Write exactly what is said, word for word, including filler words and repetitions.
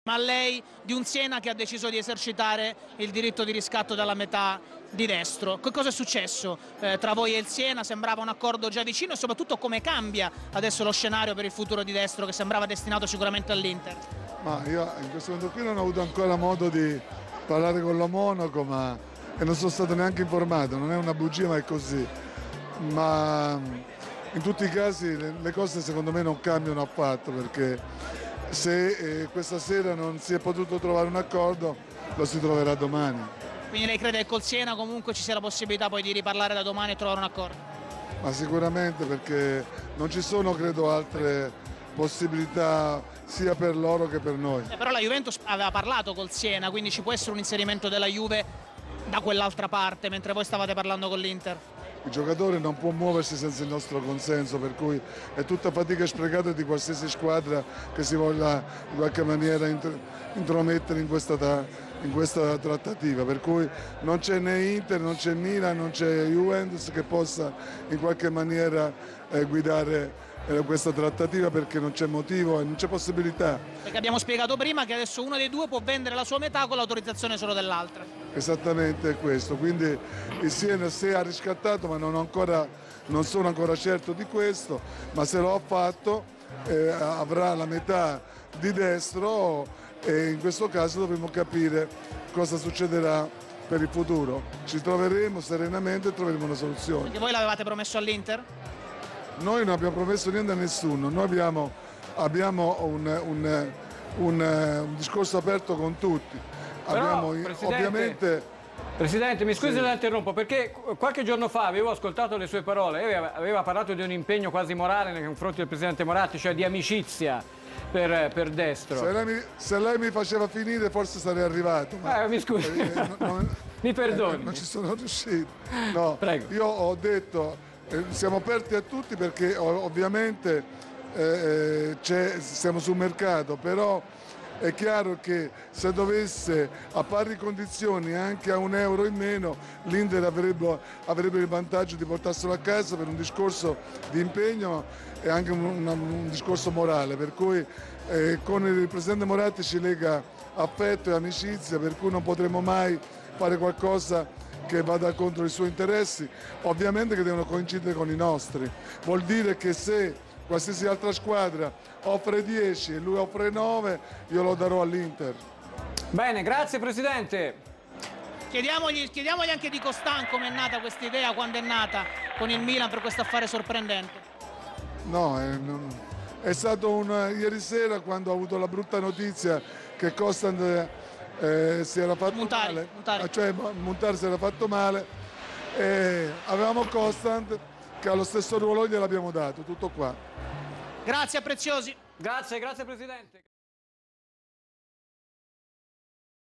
Ma a lei di un Siena che ha deciso di esercitare il diritto di riscatto dalla metà di destro. Che cosa è successo eh, tra voi e il Siena? Sembrava un accordo già vicino e soprattutto come cambia adesso lo scenario per il futuro di destro che sembrava destinato sicuramente all'Inter? Ma io in questo momento qui non ho avuto ancora modo di parlare con la Monaco ma, e non sono stato neanche informato, non è una bugia ma è così. Ma in tutti i casi le, le cose secondo me non cambiano affatto, perché se eh, questa sera non si è potuto trovare un accordo lo si troverà domani. Quindi lei crede che col Siena comunque ci sia la possibilità poi di riparlare da domani e trovare un accordo? Ma sicuramente, perché non ci sono credo altre possibilità sia per loro che per noi. Eh, però la Juventus aveva parlato col Siena, quindi ci può essere un inserimento della Juve da quell'altra parte mentre voi stavate parlando con l'Inter? Il giocatore non può muoversi senza il nostro consenso, per cui è tutta fatica sprecata di qualsiasi squadra che si voglia in qualche maniera intromettere in questa, in questa trattativa, per cui non c'è né Inter, non c'è Milan, non c'è Juventus che possa in qualche maniera eh, guidare eh, questa trattativa, perché non c'è motivo e non c'è possibilità. Perché abbiamo spiegato prima che adesso uno dei due può vendere la sua metà con l'autorizzazione solo dell'altra. Esattamente questo, quindi il Siena si è riscattato, ma non, ancora, non sono ancora certo di questo, ma se lo ha fatto eh, avrà la metà di destro e in questo caso dovremo capire cosa succederà per il futuro. Ci troveremo serenamente e troveremo una soluzione. Perché voi l'avevate promesso all'Inter? Noi non abbiamo promesso niente a nessuno, noi abbiamo, abbiamo un, un, un, un discorso aperto con tutti. Però, abbiamo, Presidente, ovviamente... Presidente, mi scusi sì. se la interrompo, perché qualche giorno fa avevo ascoltato le sue parole, lei aveva parlato di un impegno quasi morale nei confronti del Presidente Moratti, cioè di amicizia per, per destro. Se lei, mi, se lei mi faceva finire forse sarei arrivato. Ma, eh, mi scusi, eh, non, non, mi perdoni. Eh, non ci sono riuscito. No, Prego. Io ho detto, eh, siamo aperti a tutti perché ovviamente eh, siamo sul mercato, però... È chiaro che se dovesse a pari condizioni anche a un euro in meno l'Inter avrebbe, avrebbe il vantaggio di portarselo a casa per un discorso di impegno e anche un, un, un discorso morale, per cui eh, con il Presidente Moratti ci lega affetto e amicizia, per cui non potremo mai fare qualcosa che vada contro i suoi interessi, ovviamente che devono coincidere con i nostri. Vuol dire che se qualsiasi altra squadra offre dieci e lui offre nove, io lo darò all'Inter. Bene, grazie Presidente. Chiediamogli, chiediamogli anche di Costan come è nata questa idea, quando è nata con il Milan per questo affare sorprendente. No, è, non, è stato un, ieri sera quando ho avuto la brutta notizia che Costan eh, si era fatto Montari, male, Montari. cioè Montari si era fatto male, e avevamo Costan che allo stesso ruolo gliel'abbiamo dato, tutto qua. Grazie a Preziosi. Grazie, grazie Presidente.